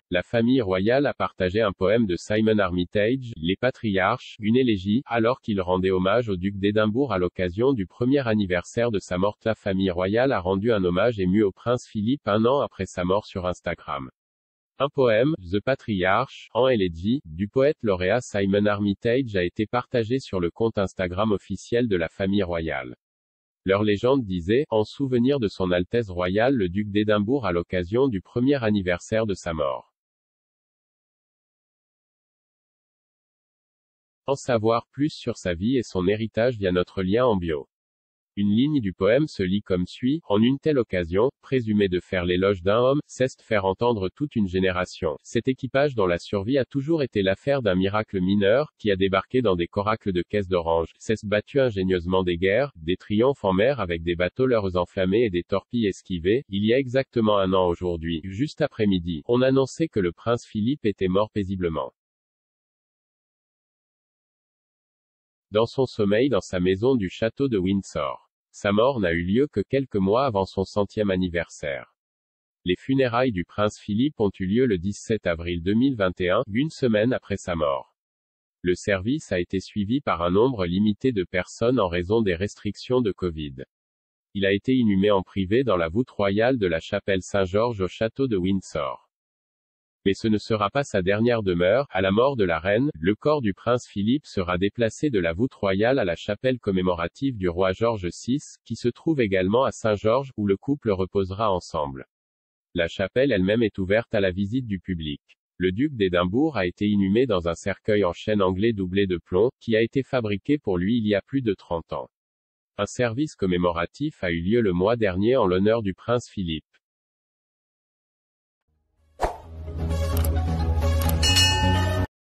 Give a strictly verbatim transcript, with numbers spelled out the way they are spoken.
La famille royale a partagé un poème de Simon Armitage, Les Patriarches, une élégie, alors qu'il rendait hommage au duc d'Édimbourg à l'occasion du premier anniversaire de sa mort. La famille royale a rendu un hommage ému au prince Philippe un an après sa mort sur Instagram. Un poème, The Patriarch, en élégie, du poète lauréat Simon Armitage a été partagé sur le compte Instagram officiel de la famille royale. Leur légende disait, en souvenir de son Altesse royale le duc d'Édimbourg à l'occasion du premier anniversaire de sa mort. En savoir plus sur sa vie et son héritage via notre lien en bio. Une ligne du poème se lit comme suit: en une telle occasion, présumé de faire l'éloge d'un homme, cesse de faire entendre toute une génération. Cet équipage dont la survie a toujours été l'affaire d'un miracle mineur, qui a débarqué dans des coracles de caisses d'orange, cesse battu ingénieusement des guerres, des triomphes en mer avec des bateaux leurs enflammés et des torpilles esquivées. Il y a exactement un an aujourd'hui, juste après midi, on annonçait que le prince Philippe était mort paisiblement. Dans son sommeil dans sa maison du château de Windsor. Sa mort n'a eu lieu que quelques mois avant son centième anniversaire. Les funérailles du prince Philippe ont eu lieu le dix-sept avril deux mille vingt et un, une semaine après sa mort. Le service a été suivi par un nombre limité de personnes en raison des restrictions de Covid. Il a été inhumé en privé dans la voûte royale de la chapelle Saint-Georges au château de Windsor. Mais ce ne sera pas sa dernière demeure. À la mort de la reine, le corps du prince Philippe sera déplacé de la voûte royale à la chapelle commémorative du roi George six, qui se trouve également à Saint-Georges, où le couple reposera ensemble. La chapelle elle-même est ouverte à la visite du public. Le duc d'Édimbourg a été inhumé dans un cercueil en chêne anglais doublé de plomb, qui a été fabriqué pour lui il y a plus de trente ans. Un service commémoratif a eu lieu le mois dernier en l'honneur du prince Philippe.